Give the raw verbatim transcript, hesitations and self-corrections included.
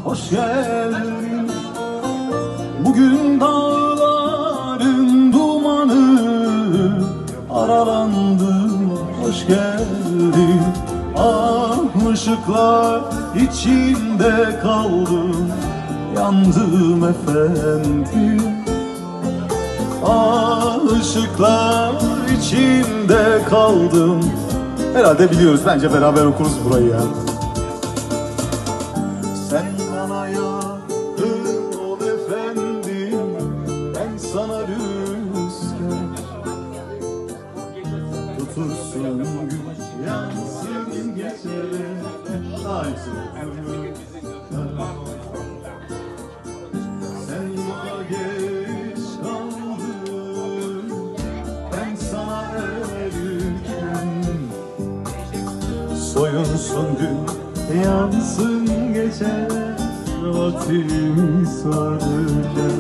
Hoş geldin. Bugün dağların dumanı aralandı. Hoş geldin. Ah, ışıklar içinde kaldım, yandım efendim. Ah, ışıklar içinde kaldım. Herhalde biliyoruz, bence beraber okuruz burayı ya. Sen bana yakın ol efendim, ben sana rüzgar. Tutursun gün, yansın geceler. Sen bana geç kaldın, ben sana erken. Soyunsun gün, yansın gece, vaktimiz varken.